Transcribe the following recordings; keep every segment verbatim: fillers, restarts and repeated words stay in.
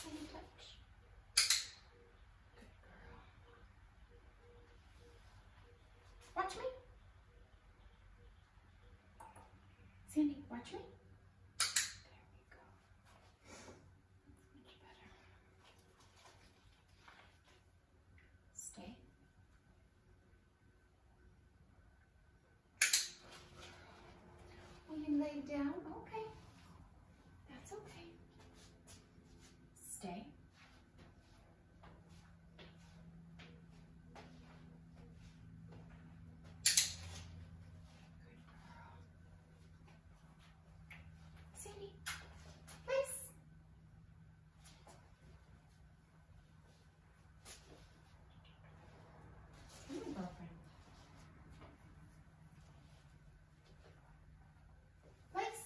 Sandy, touch. Good girl. Watch me. Sandy, watch me. There we go. That's much better. Stay. Will you lay down? Okay. That's okay. Stay. Good girl. Sandy, place. Come on, girlfriend. Place.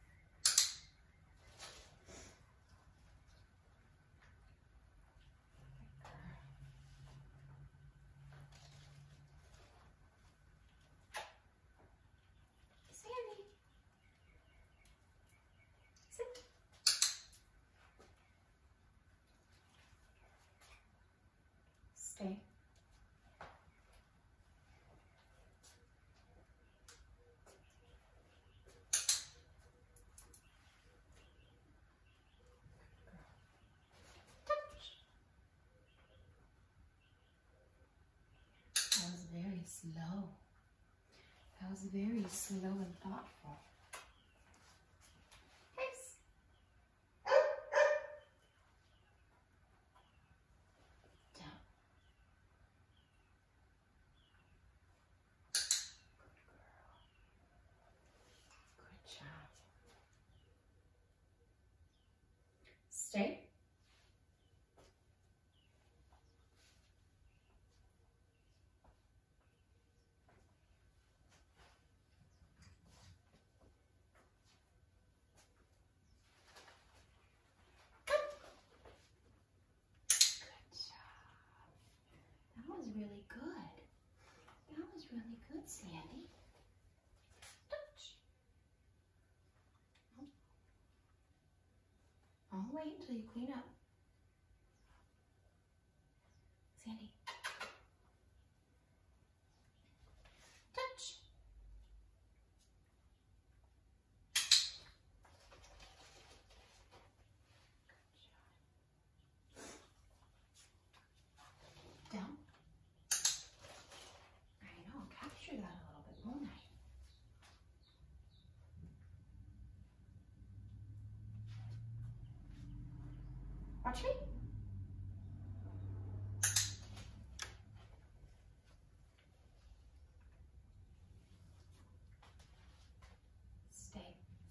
Sandy. Sit. Stay. Touch. That was very slow. That was very slow and thoughtful. Place. Down. Good girl. Good job. Stay. Come. Good job. That was really good. That was really good, Sandy. Touch. I'll wait until you clean up. Sandy. Touch. Down. I know, I'll capture that a little bit, won't I? Watch me. Stay.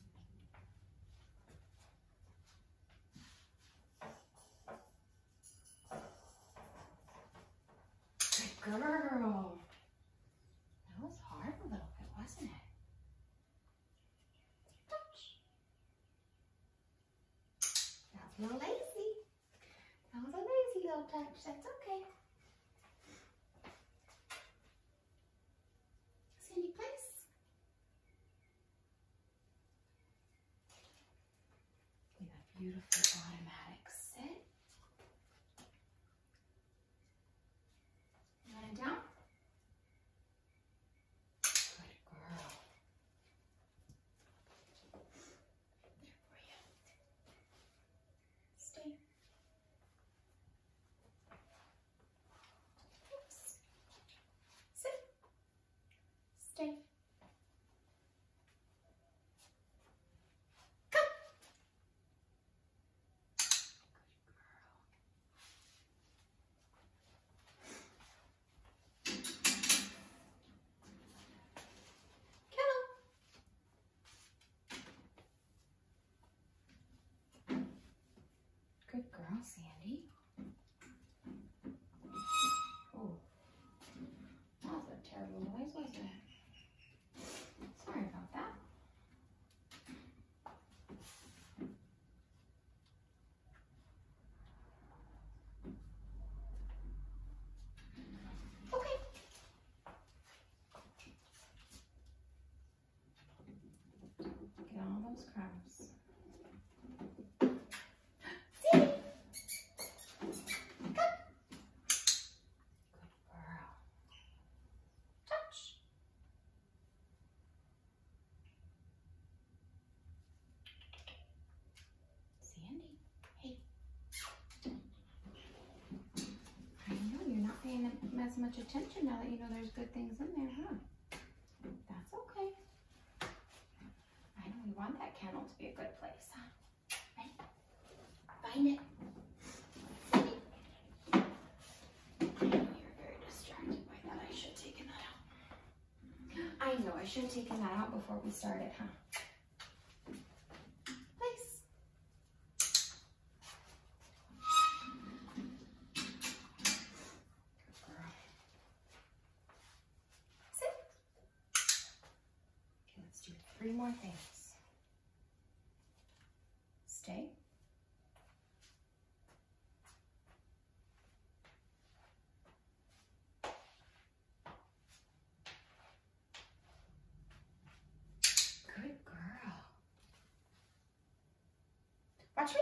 Good girl. That was hard a little bit, wasn't it? Touch. That's a little lazy. That was a lazy little touch. That's okay. Sandy, place. With a beautiful automatic sit. Line down. Good girl. There for you. Stay. Oops. Sit. Stay. Come. Kennel. Good girl, Sandy. Oh, that was a terrible noise, wasn't it? Sorry about that. Okay. Get all those crumbs. Sandy, much attention now that you know there's good things in there, huh? That's okay. I know we want that kennel to be a good place, huh? Ready? Find it. I know you're very distracted by that. I should have taken that out. I know, I should have taken that out before we started, huh? Place. Good girl. Sit. Okay, let's do three more things. Stay. Good girl. Watch me.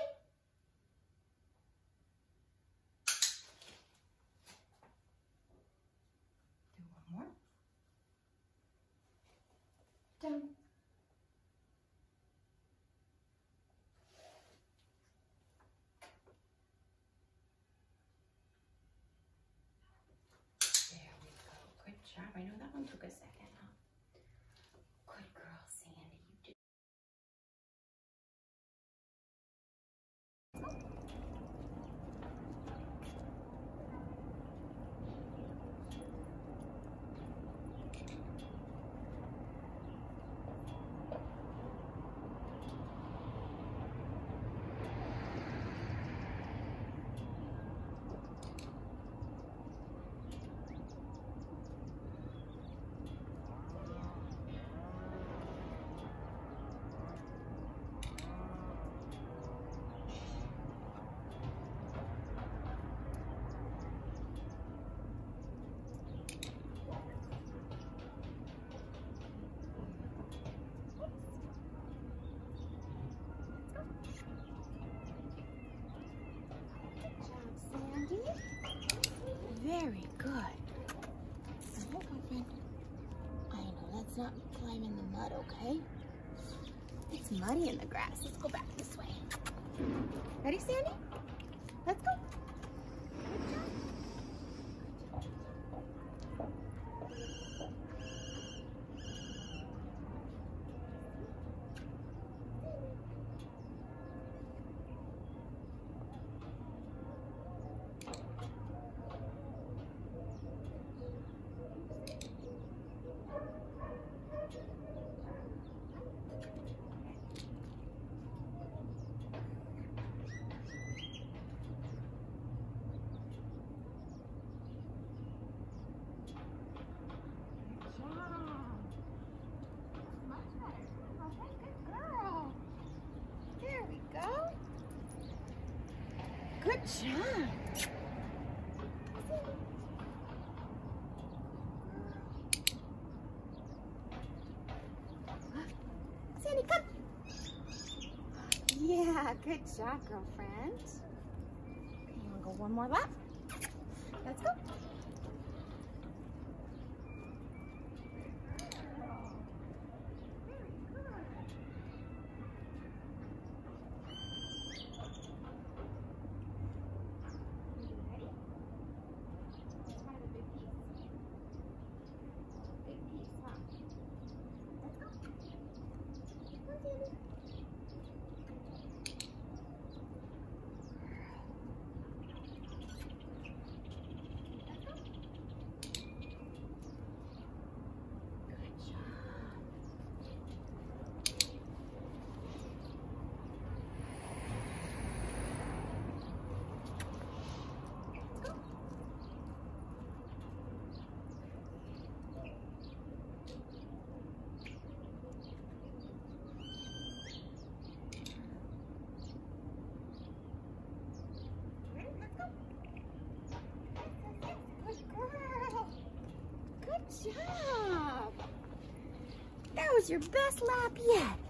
Do one more. Done. There we go. Good job. I know that one took a second, huh? Good girl, Sandy. You did. Sandy. Very good. I hope my friend. I know, let's not climb in the mud, okay? It's muddy in the grass. Let's go back this way. Ready, Sandy? Let's go. Good job. Good job. Sandy, come. Yeah, good job, girlfriend. Okay, you want to go one more lap? Let's go. Good job. That was your best lap yet.